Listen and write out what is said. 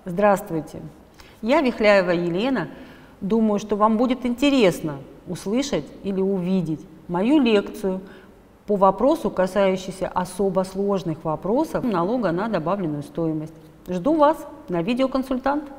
Здравствуйте, я Вихляева Елена. Думаю, что вам будет интересно услышать или увидеть мою лекцию по вопросу, касающейся особо сложных вопросов налога на добавленную стоимость. Жду вас на видеоконсультант.